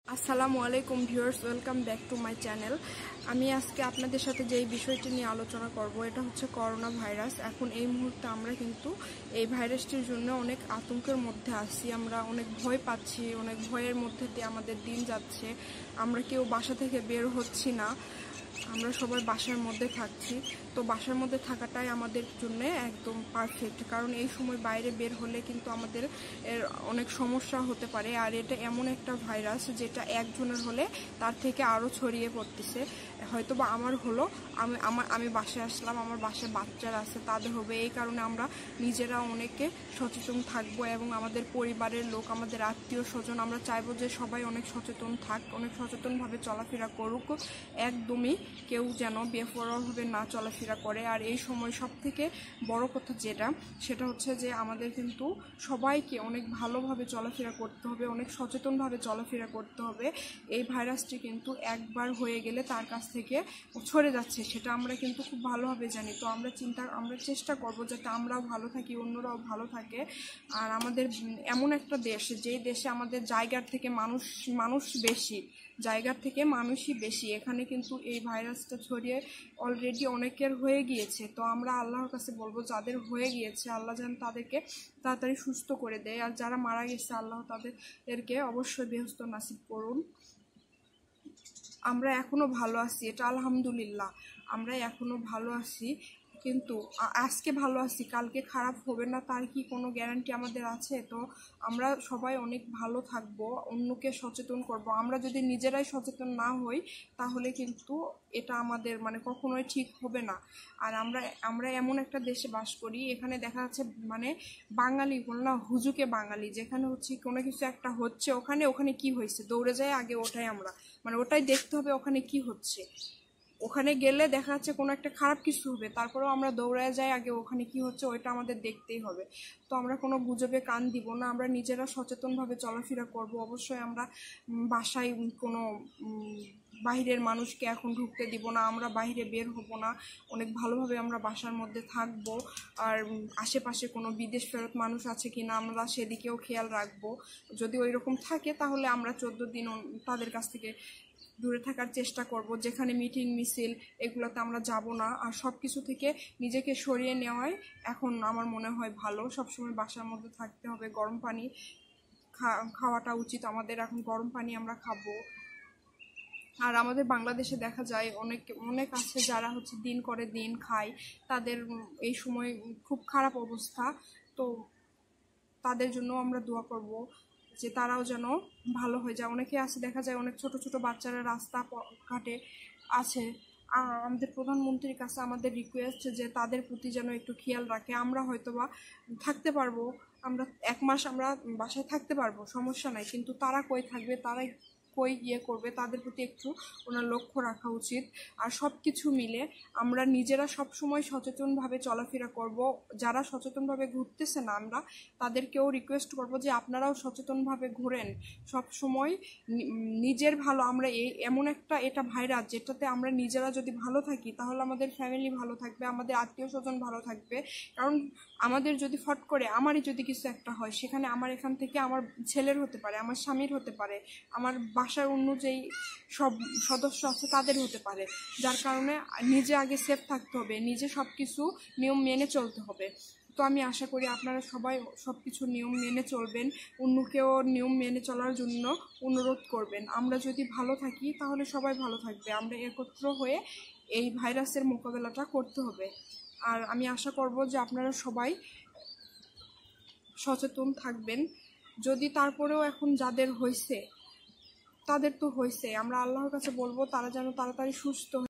আসসালামু আলাইকুম viewers, welcome back to my channel. আমি আজকে আপনাদের সাথে যেই বিষয়টি নিয়ে আলোচনা করব এটা হচ্ছে করোনা ভাইরাস। এখন এই মুহূর্তে আমরা কিন্তু এই ভাইরাসটির জন্য অনেক আতঙ্কের মধ্যে আছি, আমরা অনেক ভয় পাচ্ছি, অনেক ভয়ের মধ্যে দিয়ে আমাদের দিন যাচ্ছে। আমরা কেউ বাসা থেকে বের হচ্ছি না, আমরা সবাই বাসার মধ্যে থাকছি। তো বাসার মধ্যে থাকাটাই আমাদের জন্য একদম পারফেক্ট, কারণ এই সময় বাইরে বের হলে কিন্তু আমাদের অনেক সমস্যা হতে পারে। আর এটা এমন একটা ভাইরাস যেটা একজনের হলে তার থেকে আরও ছড়িয়ে পড়তেছে। হয়তো বা আমার হলো, আমি বাসায় আসলাম, আমার বাসায় বাচ্চারা আছে, তাদের হবে। এই কারণে আমরা নিজেরা অনেকে সচেতন থাকবো এবং আমাদের পরিবারের লোক, আমাদের আত্মীয় স্বজন, আমরা চাইবো যে সবাই অনেক সচেতন থাক, অনেক সচেতনভাবে চলাফেরা করুক। একদমই কেউ যেন বেপরোয়াভাবে না চলাফেরা করে। আর এই সময় সব থেকে বড় কথা সেটা হচ্ছে যে আমাদের কিন্তু সবাইকে অনেক ভালোভাবে চলাফেরা করতে হবে, অনেক সচেতনভাবে চলাফেরা করতে হবে। এই ভাইরাসটি কিন্তু একবার হয়ে গেলে তার কাছ থেকে ছড়ে যাচ্ছে, সেটা আমরা কিন্তু খুব ভালোভাবে জানি। তো আমরা চেষ্টা করবো যাতে আমরাও ভালো থাকি, অন্যরাও ভালো থাকে। আর আমাদের এমন একটা দেশ, যেই দেশে আমাদের জায়গার থেকে মানুষ বেশি, জায়গার থেকে মানুষই বেশি, এখানে কিন্তু এই ভাইরাসটা ছড়িয়ে অলরেডি অনেকের হয়ে গিয়েছে। তো আমরা আল্লাহর কাছে বলবো, যাদের হয়ে গিয়েছে আল্লাহ যেন তাদেরকে তাড়াতাড়ি সুস্থ করে দেয়, আর যারা মারা গেছে আল্লাহ তাদেরকে অবশ্যই বেহেশত নসিব করুন। আমরা এখনো ভালো আছি, এটা আলহামদুলিল্লাহ, আমরা এখনো ভালো আছি। কিন্তু আজকে ভালো আছি, কালকে খারাপ হবে না তার কি কোনো গ্যারান্টি আমাদের আছে? তো আমরা সবাই অনেক ভালো থাকবো, অন্যকে সচেতন করব। আমরা যদি নিজেরাই সচেতন না হই তাহলে কিন্তু এটা আমাদের কখনোই ঠিক হবে না। আর আমরা এমন একটা দেশে বাস করি, এখানে দেখা যাচ্ছে বাঙালি বল না, হুজুকে বাঙালি, যেখানে হচ্ছে কোনো কিছু একটা হচ্ছে, ওখানে কি হয়েছে দৌড়ে যায় আগে, ওটাই আমরা ওটাই দেখতে হবে, ওখানে কি হচ্ছে। ওখানে গেলে দেখা যাচ্ছে কোনো একটা খারাপ কিছু হবে, তারপরেও আমরা দৌড়ায় যাই আগে ওখানে কি হচ্ছে ওইটা আমাদের দেখতেই হবে। তো আমরা কোনো গুজবে কান দিব না, আমরা নিজেরা সচেতনভাবে চলাফেরা করব। অবশ্যই আমরা বাসায় কোনো বাহিরের মানুষকে এখন ঢুকতে দিব না, আমরা বাইরে বের হব না, অনেক ভালোভাবে আমরা বাসার মধ্যে থাকব। আর আশেপাশে কোনো বিদেশ ফেরত মানুষ আছে কিনা আমরা সেদিকেও খেয়াল রাখবো। যদি ওই রকম থাকে তাহলে আমরা 14 দিন তাদের কাছ থেকে দূরে থাকার চেষ্টা করব। যেখানে মিটিং মিছিল এগুলোতে আমরা যাব না। আর সব কিছু থেকে নিজেকে সরিয়ে নেওয়াই এখন আমার মনে হয় ভালো। সবসময় বাসার মধ্যে থাকতে হবে, গরম পানি খাওয়াটা উচিত আমাদের, এখন গরম পানি আমরা খাবো। আর আমাদের বাংলাদেশে দেখা যায় অনেক আছে যারা হচ্ছে দিন করে দিন খায়, তাদের এই সময় খুব খারাপ অবস্থা। তো তাদের জন্য আমরা দোয়া করব যে তারাও যেন ভালো হয়ে যায়। অনেকে আছে দেখা যায়, অনেক ছোট ছোট বাচ্চারা রাস্তা ঘাটে আছে। আমাদের প্রধানমন্ত্রীর কাছে আমাদের রিকোয়েস্ট যে তাদের প্রতি যেন একটু খেয়াল রাখে। আমরা হয়তোবা থাকতে পারবো, আমরা 1 মাস আমরা বাসায় থাকতে পারবো, সমস্যা নাই, কিন্তু তারা কই থাকবে, তারা কই গিয়ে করবে, তাদের প্রতি একটু ওনার লক্ষ্য রাখা উচিত। আর সব কিছু মিলে আমরা নিজেরা সবসময় সচেতনভাবে চলাফেরা করব। যারা সচেতনভাবে ঘুরতেছে না, আমরা তাদেরকেও রিকোয়েস্ট করব যে আপনারাও সচেতনভাবে ঘুরেন। সব সময় নিজের ভালো, আমরা এমন এটা ভাইরাস যেটাতে আমরা নিজেরা যদি ভালো থাকি তাহলে আমাদের ফ্যামিলি ভালো থাকবে, আমাদের আত্মীয় স্বজন ভালো থাকবে। কারণ আমাদের যদি ফট করে আমারই যদি কিছু একটা হয়, সেখানে আমার এখান থেকে আমার ছেলের হতে পারে, আমার স্বামীর হতে পারে, আমার বাসার অন্য যেই সব সদস্য আছে তাদের হতে পারে। যার কারণে নিজে আগে সেফ থাকতে হবে, নিজে সব কিছু নিয়ম মেনে চলতে হবে। তো আমি আশা করি আপনারা সবাই সব কিছু নিয়ম মেনে চলবেন, অন্যকেও নিয়ম মেনে চলার জন্য অনুরোধ করবেন। আমরা যদি ভালো থাকি তাহলে সবাই ভালো থাকবে, আমরা একত্র হয়ে এই ভাইরাসের মোকাবেলাটা করতে হবে। আর আমি আশা করব যে আপনারা সবাই সচেতন থাকবেন। যদি তারপরেও এখন যাদের হয়েছে তাদের তো হয়েছে, আমরা আল্লাহর কাছে বলবো তারা যেন তাড়াতাড়ি সুস্থ